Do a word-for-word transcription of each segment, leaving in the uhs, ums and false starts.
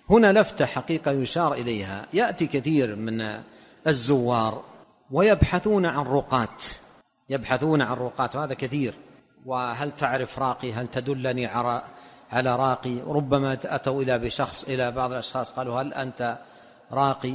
هنا لفتة حقيقة يشار إليها. يأتي كثير من الزوار ويبحثون عن رقات، يبحثون عن رقات، وهذا كثير. وهل تعرف راقي؟ هل تدلني على راقي؟ ربما أتوا إلى بشخص إلى بعض الأشخاص قالوا هل أنت راقي؟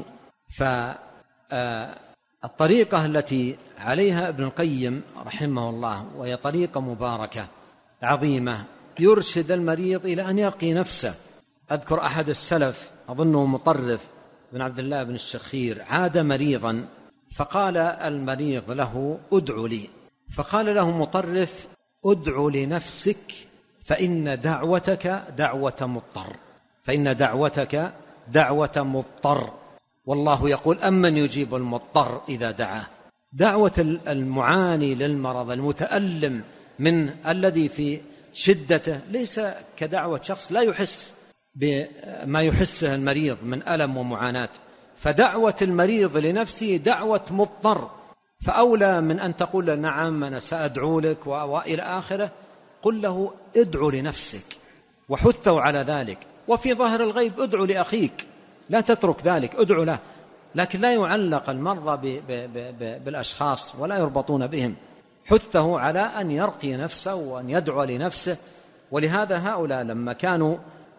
فالطريقة التي عليها ابن القيم رحمه الله وهي طريقة مباركة عظيمة، يرشد المريض إلى أن يرقي نفسه. أذكر أحد السلف أظنه مطرف بن عبد الله بن الشخير، عاد مريضا فقال المريض له ادع لي، فقال له مطرف ادع لنفسك فإن دعوتك دعوة مضطر، فإن دعوتك دعوة مضطر، والله يقول أمن يجيب المضطر إذا دعاه. دعوة المعاني للمرض المتألم من الذي في شدته ليس كدعوة شخص لا يحس بما يحسه المريض من ألم ومعاناة، فدعوة المريض لنفسه دعوة مضطر، فأولى من أن تقول نعم أنا سأدعو لك وإلى آخره. قل له ادعو لنفسك وحثه على ذلك، وفي ظاهر الغيب ادعو لأخيك، لا تترك ذلك، ادعو له، لكن لا يعلق المرضى بالأشخاص ولا يربطون بهم، حثه على أن يرقي نفسه وأن يدعو لنفسه. ولهذا هؤلاء لما كانوا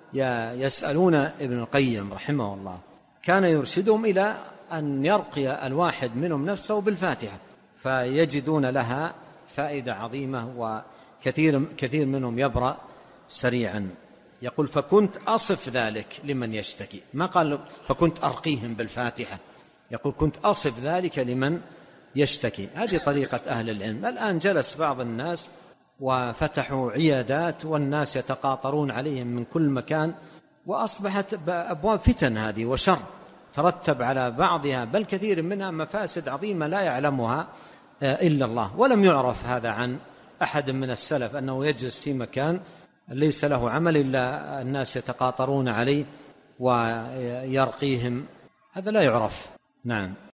يسألون ابن القيم رحمه الله كان يرشدهم إلى أن يرقي الواحد منهم نفسه بالفاتحة، فيجدون لها فائدة عظيمة، وكثير كثير منهم يبرأ سريعا. يقول فكنت أصف ذلك لمن يشتكي، ما قال فكنت أرقيهم بالفاتحة، يقول كنت أصف ذلك لمن يشتكي. هذه طريقة أهل العلم. الآن جلس بعض الناس وفتحوا عيادات والناس يتقاطرون عليهم من كل مكان، وأصبحت أبواب فتن هذه وشر ترتب على بعضها بل كثير منها مفاسد عظيمة لا يعلمها إلا الله. ولم يعرف هذا عن أحد من السلف أنه يجلس في مكان ليس له عمل إلا الناس يتقاطرون عليه ويرقيهم، هذا لا يعرف. نعم.